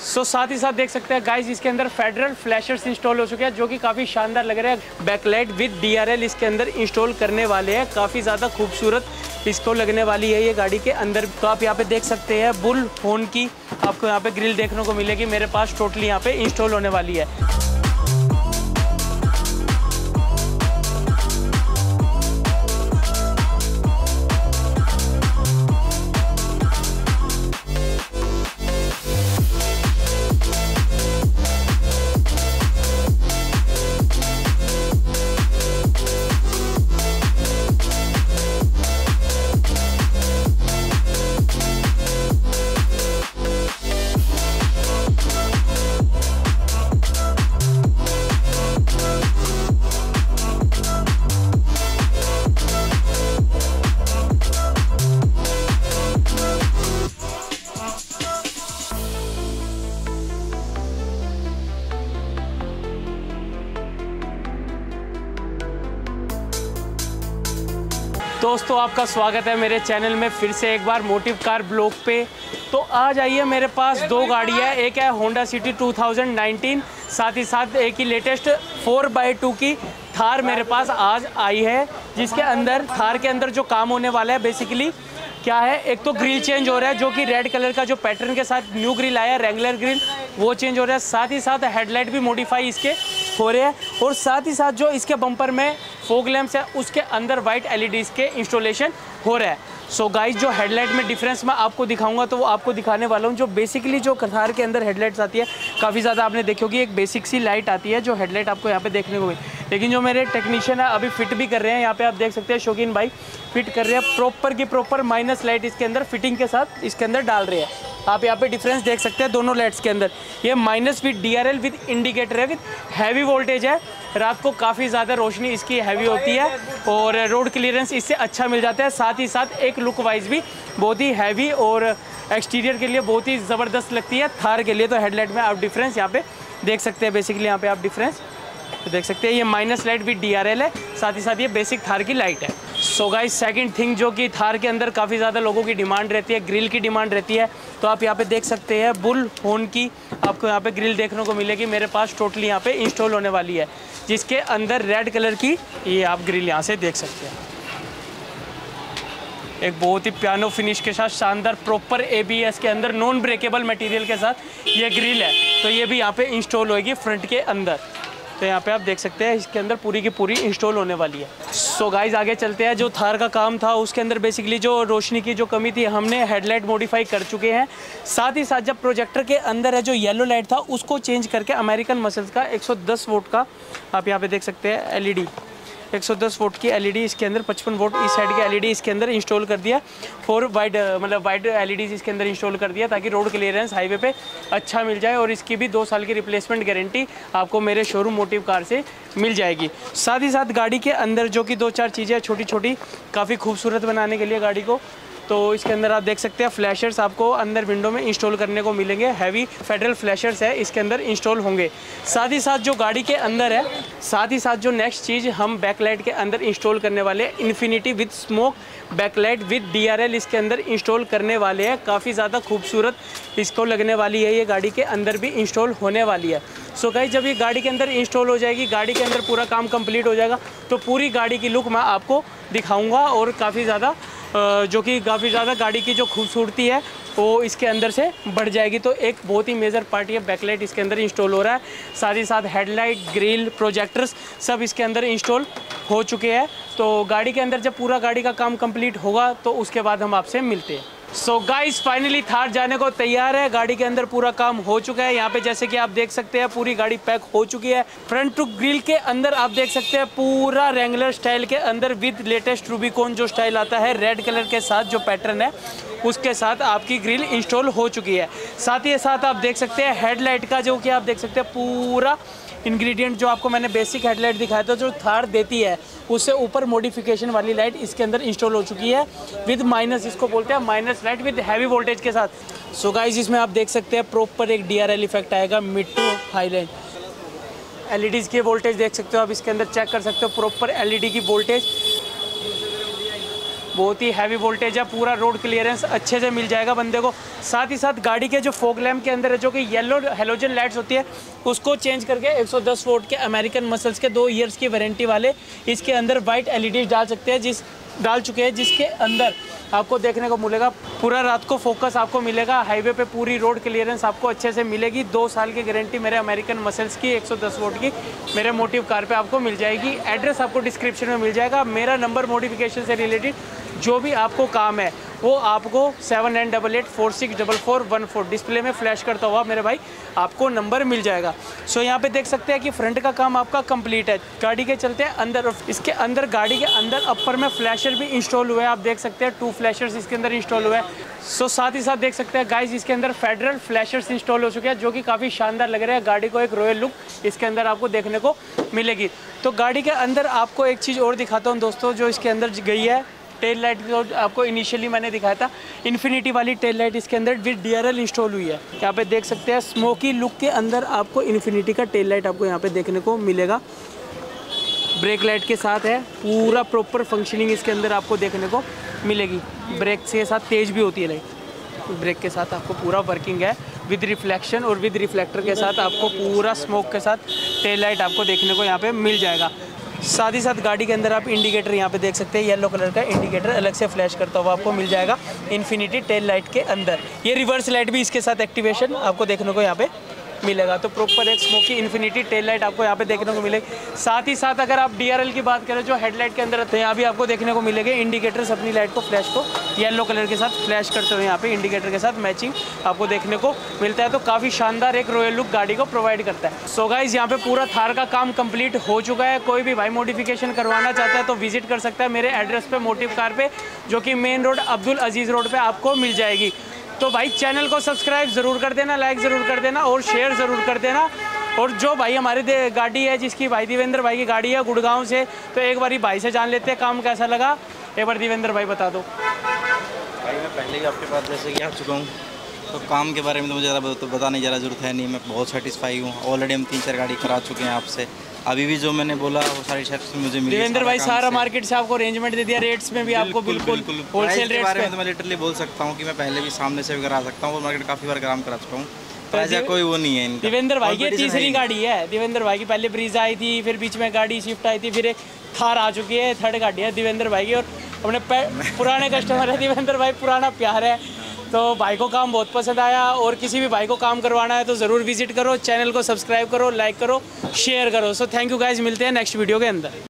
साथ ही साथ देख सकते हैं गाइस इसके अंदर फेडरल फ्लैशर्स इंस्टॉल हो चुके हैं जो कि काफ़ी शानदार लग रहे हैं। बैकलाइट विद DRL इसके अंदर इंस्टॉल करने वाले हैं, काफ़ी ज़्यादा खूबसूरत इसको लगने वाली है ये गाड़ी के अंदर। तो आप यहाँ पे देख सकते हैं बुल हॉर्न की आपको यहाँ पे ग्रिल देखने को मिलेगी मेरे पास टोटली यहाँ पे इंस्टॉल होने वाली है। दोस्तों आपका स्वागत है मेरे चैनल में फिर से एक बार मोटिव कार ब्लॉग पे। तो आज आइए मेरे पास दो गाड़ी है, एक है होंडा सिटी 2019, साथ ही साथ एक ही लेटेस्ट 4x2 की थार मेरे पास आज आई है, जिसके अंदर थार के अंदर जो काम होने वाला है बेसिकली क्या है, एक तो ग्रिल चेंज हो रहा है जो कि रेड कलर का जो पैटर्न के साथ न्यू ग्रिल आया रेगुलर ग्रिल वो चेंज हो रहा है, साथ ही साथ हेडलाइट भी मॉडिफाई इसके हो रहे हैं, और साथ ही साथ जो इसके बम्पर में फॉग लैंप्स है उसके अंदर वाइट LEDs के इंस्टॉलेशन हो रहा है। सो गाइस जो हेडलाइट में डिफरेंस मैं आपको दिखाऊंगा तो वो आपको दिखाने वाला हूँ। जो बेसिकली जो थार के अंदर हेडलाइट्स आती है काफ़ी ज़्यादा आपने देखी होगी, एक बेसिक सी लाइट आती है जो हेडलाइट आपको यहाँ पे देखने को मिली, लेकिन जो मेरे टेक्नीशियन है अभी फिट भी कर रहे हैं, यहाँ पे आप देख सकते हैं शौकीन भाई फिट कर रहे हैं प्रॉपर की प्रॉपर माइनस लाइट इसके अंदर फिटिंग के साथ इसके अंदर डाल रहे हैं। आप यहाँ पे डिफरेंस देख सकते हैं दोनों लाइट्स के अंदर, ये minus with DRL with indicator है, विद हैवी वोल्टेज है, रात को काफ़ी ज़्यादा रोशनी इसकी हैवी होती है और रोड क्लियरेंस इससे अच्छा मिल जाता है, साथ ही साथ एक लुक वाइज भी बहुत ही हैवी और एक्सटीरियर के लिए बहुत ही ज़बरदस्त लगती है थार के लिए। तो हेडलाइट में आप डिफरेंस यहाँ पे देख सकते हैं, बेसिकली यहाँ पे आप डिफरेंस देख सकते हैं, ये माइनस लाइट विद DRL है, साथ ही साथ ये बेसिक थार की लाइट है। सो गाइस सेकंड थिंग जो कि थार के अंदर काफ़ी ज़्यादा लोगों की डिमांड रहती है, ग्रिल की डिमांड रहती है, तो आप यहाँ पे देख सकते हैं बुल हॉर्न की आपको यहाँ पे ग्रिल देखने को मिलेगी मेरे पास टोटली यहाँ पे इंस्टॉल होने वाली है, जिसके अंदर रेड कलर की ये आप ग्रिल यहाँ से देख सकते हैं, एक बहुत ही पियानो फिनिश के साथ शानदार प्रॉपर ABS के अंदर नॉन ब्रेकेबल मटेरियल के साथ ये ग्रिल है, तो ये भी यहाँ पे इंस्टॉल होगी फ्रंट के अंदर। तो यहाँ पे आप देख सकते हैं इसके अंदर पूरी की पूरी इंस्टॉल होने वाली है। सो गाइस आगे चलते हैं। जो थार का काम था उसके अंदर बेसिकली जो रोशनी की जो कमी थी हमने हेडलाइट मॉडिफाई कर चुके हैं, साथ ही साथ जब प्रोजेक्टर के अंदर है जो येलो लाइट था उसको चेंज करके अमेरिकन मसल्स का 110 वोट का आप यहाँ पे देख सकते हैं LED 110 वोट की LED इसके अंदर 55 वोट इस साइड की LED इसके अंदर इंस्टॉल कर दिया, 4 वाइड मतलब वाइड LEDs इसके अंदर इंस्टॉल कर दिया ताकि रोड क्लियरेंस हाईवे पे अच्छा मिल जाए, और इसकी भी 2 साल की रिप्लेसमेंट गारंटी आपको मेरे शोरूम मोटिव कार से मिल जाएगी। साथ ही साथ गाड़ी के अंदर जो कि 2-4 चीज़ें छोटी छोटी काफ़ी खूबसूरत बनाने के लिए गाड़ी को, तो इसके अंदर आप देख सकते हैं फ्लैशर्स आपको अंदर विंडो में इंस्टॉल करने को मिलेंगे, हैवी फेडरल फ्लैशर्स है इसके अंदर इंस्टॉल होंगे। साथ ही साथ जो गाड़ी के अंदर है, साथ ही साथ जो नेक्स्ट चीज़ हम बैकलाइट के अंदर इंस्टॉल करने वाले हैं, infinity with smoke backlight with DRL इसके अंदर इंस्टॉल करने वाले हैं, काफ़ी ज़्यादा खूबसूरत इसको लगने वाली है, ये गाड़ी के अंदर भी इंस्टॉल होने वाली है। सो गाइस जब ये गाड़ी के अंदर इंस्टॉल हो जाएगी, गाड़ी के अंदर पूरा काम कंप्लीट हो जाएगा, तो पूरी गाड़ी की लुक मैं आपको दिखाऊंगा, और काफ़ी ज़्यादा जो कि काफ़ी ज़्यादा गाड़ी की जो खूबसूरती है वो इसके अंदर से बढ़ जाएगी। तो एक बहुत ही मेजर पार्ट ये बैकलाइट इसके अंदर इंस्टॉल हो रहा है, साथ ही साथ हेडलाइट ग्रिल प्रोजेक्टर्स सब इसके अंदर इंस्टॉल हो चुके हैं। तो गाड़ी के अंदर जब पूरा गाड़ी का काम कंप्लीट होगा तो उसके बाद हम आपसे मिलते हैं। सो गाइस फाइनली थार जाने को तैयार है, गाड़ी के अंदर पूरा काम हो चुका है, यहाँ पे जैसे कि आप देख सकते हैं पूरी गाड़ी पैक हो चुकी है। फ्रंट टू ग्रिल के अंदर आप देख सकते हैं पूरा रेंगुलर स्टाइल के अंदर विद लेटेस्ट रूबिकॉन जो स्टाइल आता है रेड कलर के साथ जो पैटर्न है उसके साथ आपकी ग्रिल इंस्टॉल हो चुकी है। साथ ही साथ आप देख सकते हैं हेडलाइट का जो कि आप देख सकते हैं पूरा इंग्रेडिएंट जो आपको मैंने बेसिक हेडलाइट दिखाया था जो थार देती है उससे ऊपर मॉडिफिकेशन वाली लाइट इसके अंदर इंस्टॉल हो चुकी है विद माइनस, इसको बोलते हैं minus light with heavy voltage के साथ। सो गाइस इसमें आप देख सकते हैं प्रॉपर एक DRL इफेक्ट आएगा mid to high line. LEDs की वोल्टेज देख सकते हो आप, इसके अंदर चेक कर सकते हो प्रॉपर LED की वोल्टेज बहुत ही हैवी वोल्टेज है, पूरा रोड क्लियरेंस अच्छे से मिल जाएगा बंदे को। साथ ही साथ गाड़ी के जो फॉग लैम्प के अंदर है, जो कि येलो हेलोजन लाइट्स होती है, उसको चेंज करके 110 वोल्ट के अमेरिकन मसल्स के 2 ईयर्स की वारंटी वाले इसके अंदर वाइट LED डाल सकते हैं, डाल चुके हैं, जिसके अंदर आपको देखने को मिलेगा पूरा रात को फोकस आपको मिलेगा। हाईवे पे पूरी रोड क्लियरेंस आपको अच्छे से मिलेगी। 2 साल की गारंटी मेरे अमेरिकन मसल्स की 110 वोल्ट की मेरे मोटिव कार पे आपको मिल जाएगी। एड्रेस आपको डिस्क्रिप्शन में मिल जाएगा। मेरा नंबर मॉडिफिकेशन से रिलेटेड जो भी आपको काम है वो आपको 7988464414 डिस्प्ले में फ्लैश करता हुआ मेरे भाई आपको नंबर मिल जाएगा। सो यहाँ पे देख सकते हैं कि फ्रंट का काम आपका कंप्लीट है। गाड़ी के चलते अंदर, इसके अंदर गाड़ी के अंदर अपर में फ्लैशर भी इंस्टॉल हुए हैं। आप देख सकते हैं 2 फ्लैशर्स इसके अंदर इंस्टॉल हुए हैं। सो साथ ही साथ देख सकते हैं गाइस इसके अंदर फेडरल फ्लैशर्स इंस्टॉल हो चुके हैं, जो कि काफ़ी शानदार लग रहे हैं। गाड़ी को एक रॉयल लुक इसके अंदर आपको देखने को मिलेगी। तो गाड़ी के अंदर आपको एक चीज़ और दिखाता हूँ दोस्तों, जो इसके अंदर गई है टेल लाइट, जो आपको इनिशियली मैंने दिखाया था इन्फिनिटी वाली टेल लाइट इसके अंदर विद DRL इंस्टॉल हुई है। यहाँ पे देख सकते हैं स्मोकी लुक के अंदर आपको इन्फिनिटी का टेल लाइट आपको यहाँ पे देखने को मिलेगा। ब्रेक लाइट के साथ है, पूरा प्रॉपर फंक्शनिंग इसके अंदर आपको देखने को मिलेगी। ब्रेक के साथ तेज भी होती है लाइट, ब्रेक के साथ आपको पूरा वर्किंग है विद रिफ्लेक्शन और विद रिफ्लेक्टर के साथ आपको पूरा स्मोक के साथ टेल लाइट आपको देखने को यहाँ पे मिल जाएगा। साथ ही साथ गाड़ी के अंदर आप इंडिकेटर यहाँ पे देख सकते हैं, येलो कलर का इंडिकेटर अलग से फ्लैश करता हुआ आपको मिल जाएगा इन्फिनिटी टेल लाइट के अंदर। ये रिवर्स लाइट भी इसके साथ एक्टिवेशन आपको देखने को यहाँ पे मिलेगा। तो प्रॉपर एक स्मोकी इन्फिनिटी टेल लाइट आपको यहाँ पे देखने को मिलेगी। साथ ही साथ अगर आप DRL की बात करें जो हेडलाइट के अंदर तो यहाँ भी आपको देखने को मिलेंगे इंडिकेटर्स अपनी लाइट को फ्लैश को येलो कलर के साथ फ्लैश करते हुए यहाँ पे इंडिकेटर के साथ मैचिंग आपको देखने को मिलता है। तो काफ़ी शानदार एक रॉयल लुक गाड़ी को प्रोवाइड करता है। सो गाइस यहाँ पे पूरा थार का काम कंप्लीट हो चुका है। कोई भी भाई मॉडिफिकेशन करवाना चाहता है तो विजिट कर सकता है मेरे एड्रेस पे मोटिव कार पे, जो कि main road Abdul Aziz road पे आपको मिल जाएगी। तो भाई चैनल को सब्सक्राइब ज़रूर कर देना, लाइक ज़रूर कर देना और शेयर ज़रूर कर देना। और जो भाई हमारे गाड़ी है, जिसकी भाई देवेंद्र भाई की गाड़ी है गुड़गांव से, तो एक बारी भाई से जान लेते हैं काम कैसा लगा। एक बार देवेंद्र भाई बता दो। भाई मैं पहले ही आपके पास जैसे कि आ चुका हूँ, तो काम के बारे में तो मुझे ज़्यादा बताने ज़्यादा ज़रूरत है नहीं। मैं बहुत सेटिस्फाई हूँ। ऑलरेडी हम 3-4 गाड़ी करा चुके हैं आपसे। अभी भी जो मैंने बोला वो सारी शर्ट्स मुझे मिली। देवेंद्र भाई सारा मार्केट से आपको अरेंजमेंट दे दिया, रेट्स में भी आपको बिल्कुल होलसेल रेट्स बारे में तो मैं लिटरली बोल सकता हूँ कि मैं पहले भी सामने से भी करा सकता हूँ और मार्केट काफ़ी बार काम करा चुका हूँ। तो ऐसा कोई वो नहीं है। देवेंद्र भाई की तीसरी गाड़ी है। देवेंद्र भाई की पहले ब्रीजा आई थी, फिर बीच में गाड़ी स्विफ्ट आई थी, फिर एक थार आ चुकी है। 3rd गाड़ी है देवेंद्र भाई की और अपने पुराने कस्टमर है देवेंद्र भाई, पुराना प्यार है। तो भाई को काम बहुत पसंद आया और किसी भी भाई को काम करवाना है तो ज़रूर विजिट करो, चैनल को सब्सक्राइब करो, लाइक करो, शेयर करो। सो थैंक यू गाइज, मिलते हैं नेक्स्ट वीडियो के अंदर।